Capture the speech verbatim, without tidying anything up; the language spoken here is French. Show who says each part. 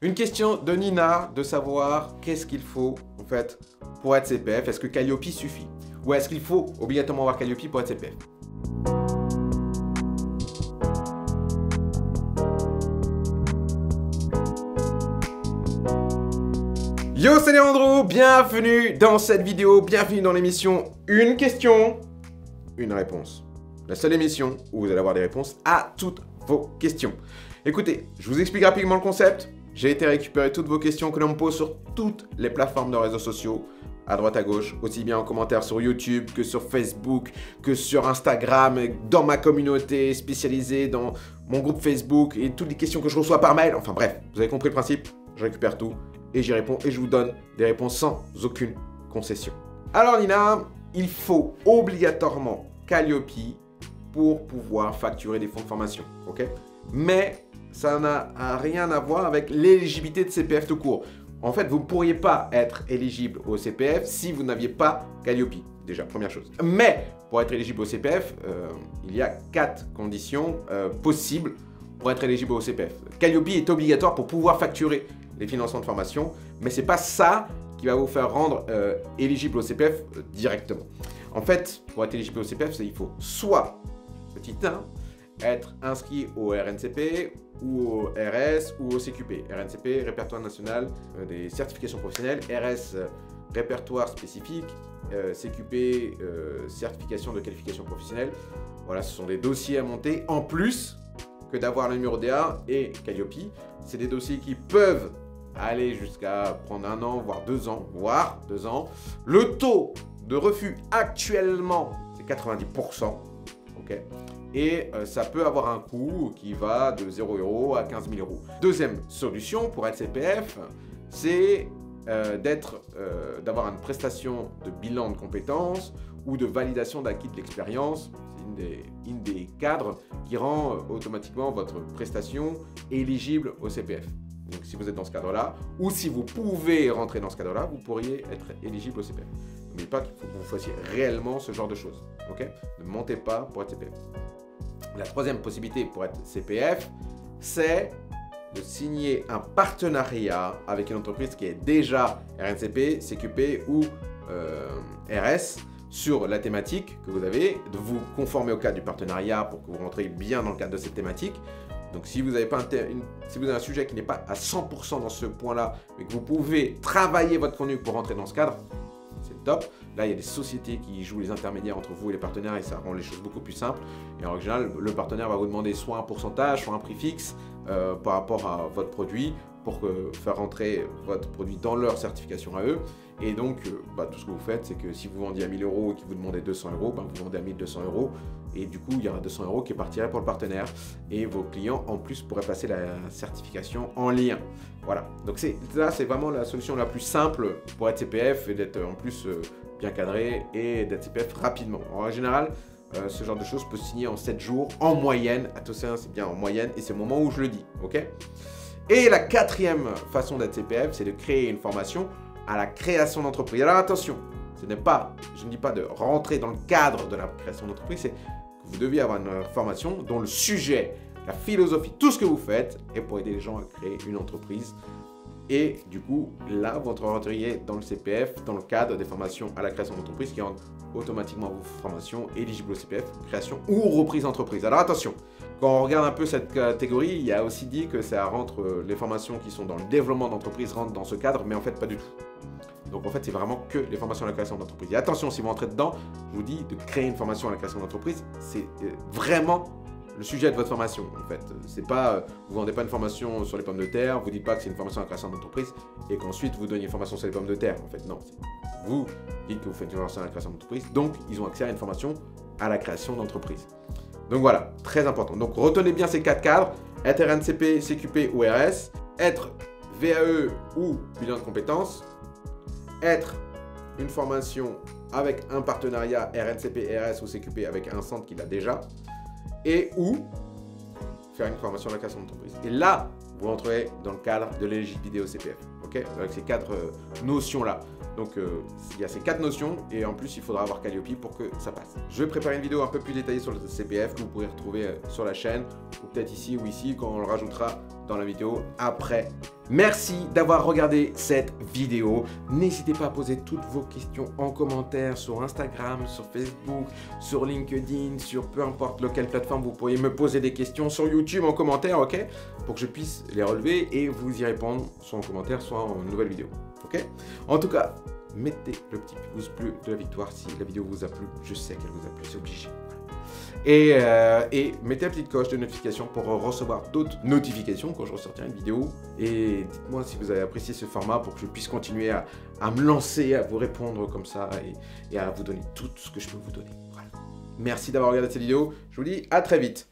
Speaker 1: Une question de Nina de savoir qu'est-ce qu'il faut en fait pour être C P F. Est-ce que Calliope suffit? Ou est-ce qu'il faut obligatoirement avoir Calliope pour être C P F? Yo, c'est Leandro, bienvenue dans cette vidéo, bienvenue dans l'émission Une question, une réponse. La seule émission où vous allez avoir des réponses à toutes vos questions. Écoutez, je vous explique rapidement le concept. J'ai été récupérer toutes vos questions que l'on me pose sur toutes les plateformes de réseaux sociaux, à droite à gauche, aussi bien en commentaire sur YouTube que sur Facebook, que sur Instagram, dans ma communauté spécialisée, dans mon groupe Facebook et toutes les questions que je reçois par mail. Enfin bref, vous avez compris le principe, je récupère tout et j'y réponds et je vous donne des réponses sans aucune concession. Alors Nina, il faut obligatoirement Calliope pour pouvoir facturer des fonds de formation, ok? Mais ça n'a rien à voir avec l'éligibilité de C P F tout court. En fait, vous ne pourriez pas être éligible au C P F si vous n'aviez pas Calliope, déjà, première chose. Mais pour être éligible au C P F, euh, il y a quatre conditions euh, possibles pour être éligible au C P F. Calliope est obligatoire pour pouvoir facturer les financements de formation, mais ce n'est pas ça qui va vous faire rendre euh, éligible au C P F euh, directement. En fait, pour être éligible au C P F, il faut soit, petit un, être inscrit au R N C P ou au R S ou au C Q P. R N C P, Répertoire National euh, des Certifications Professionnelles, R S, euh, Répertoire Spécifique, euh, C Q P, euh, Certification de Qualification Professionnelle. Voilà, ce sont des dossiers à monter en plus que d'avoir le numéro D A et Calliope. C'est des dossiers qui peuvent aller jusqu'à prendre un an, voire deux ans, voire deux ans. Le taux de refus actuellement, c'est quatre-vingt-dix pour cent. ok Et euh, ça peut avoir un coût qui va de zéro euro à quinze mille euros. Deuxième solution pour être C P F, c'est euh, d'être, euh, d'avoir une prestation de bilan de compétences ou de validation d'acquis de l'expérience. C'est une des, une des cadres qui rend euh, automatiquement votre prestation éligible au C P F. Donc si vous êtes dans ce cadre-là, ou si vous pouvez rentrer dans ce cadre-là, vous pourriez être éligible au C P F. N'oubliez pas qu'il faut que vous fassiez réellement ce genre de choses. ok Ne mentez pas pour être C P F. La troisième possibilité pour être C P F, c'est de signer un partenariat avec une entreprise qui est déjà R N C P, C Q P ou euh, R S sur la thématique que vous avez, de vous conformer au cadre du partenariat pour que vous rentrez bien dans le cadre de cette thématique. Donc si vous avez, pas une, si vous avez un sujet qui n'est pas à cent pour cent dans ce point-là, mais que vous pouvez travailler votre contenu pour rentrer dans ce cadre, c'est top. Là, il y a des sociétés qui jouent les intermédiaires entre vous et les partenaires et ça rend les choses beaucoup plus simples. Et en général, le partenaire va vous demander soit un pourcentage, soit un prix fixe euh, par rapport à votre produit pour que, faire rentrer votre produit dans leur certification à eux. Et donc, euh, bah, tout ce que vous faites, c'est que si vous vendiez à mille euros et qu'ils vous demandaient deux cents euros, bah, vous vendez à mille deux cents euros. Et du coup, il y aura deux cents euros qui partiraient pour le partenaire. Et vos clients, en plus, pourraient passer la certification en lien. Voilà. Donc là, c'est vraiment la solution la plus simple pour être C P F et d'être en plus euh, bien cadré et d'être C P F rapidement. En général, euh, ce genre de choses peut se signer en sept jours en moyenne. Attention, c'est bien en moyenne et c'est le moment où je le dis. ok Et la quatrième façon d'être C P F, c'est de créer une formation à la création d'entreprise. Alors attention, ce n'est pas, je ne dis pas de rentrer dans le cadre de la création d'entreprise, c'est que vous deviez avoir une formation dont le sujet, la philosophie, tout ce que vous faites est pour aider les gens à créer une entreprise. Et du coup, là, vous rentreriez dans le C P F, dans le cadre des formations à la création d'entreprise qui rendent automatiquement vos formations éligibles au C P F, création ou reprise d'entreprise. Alors attention, quand on regarde un peu cette catégorie, il y a aussi dit que ça rentre, les formations qui sont dans le développement d'entreprise rentrent dans ce cadre, mais en fait pas du tout. Donc en fait, c'est vraiment que les formations à la création d'entreprise. Et attention, si vous rentrez dedans, je vous dis de créer une formation à la création d'entreprise, c'est vraiment le sujet de votre formation en fait. C'est pas, vous vendez pas une formation sur les pommes de terre, vous dites pas que c'est une formation à la création d'entreprise et qu'ensuite vous donnez une formation sur les pommes de terre. En fait, non. Vous dites que vous faites une formation à la création d'entreprise, donc ils ont accès à une formation à la création d'entreprise. Donc voilà, très important. Donc retenez bien ces quatre cadres, être R N C P, C Q P ou R S, être V A E ou bilan de compétences, être une formation avec un partenariat R N C P, R S ou C Q P avec un centre qui l'a déjà, et ou faire une formation à la création d'entreprise. Et là, vous rentrez dans le cadre de l'éligibilité au C P F, ok, avec ces quatre euh, notions-là. Donc euh, il y a ces quatre notions et en plus il faudra avoir Calliope pour que ça passe. Je vais préparer une vidéo un peu plus détaillée sur le C P F que vous pourrez retrouver euh, sur la chaîne ou peut-être ici ou ici quand on le rajoutera dans la vidéo après. Merci d'avoir regardé cette vidéo. N'hésitez pas à poser toutes vos questions en commentaire sur Instagram, sur Facebook, sur LinkedIn, sur peu importe lequel plateforme vous pourriez me poser des questions, sur YouTube en commentaire, ok? Pour que je puisse les relever et vous y répondre, soit en commentaire, soit en nouvelle vidéo, ok? En tout cas, mettez le petit pouce bleu de la victoire si la vidéo vous a plu. Je sais qu'elle vous a plu, c'est obligé. Et, euh, et mettez la petite cloche de notification pour recevoir d'autres notifications quand je ressortirai une vidéo. Et dites-moi si vous avez apprécié ce format pour que je puisse continuer à, à me lancer, à vous répondre comme ça et, et à vous donner tout ce que je peux vous donner. Voilà. Merci d'avoir regardé cette vidéo. Je vous dis à très vite.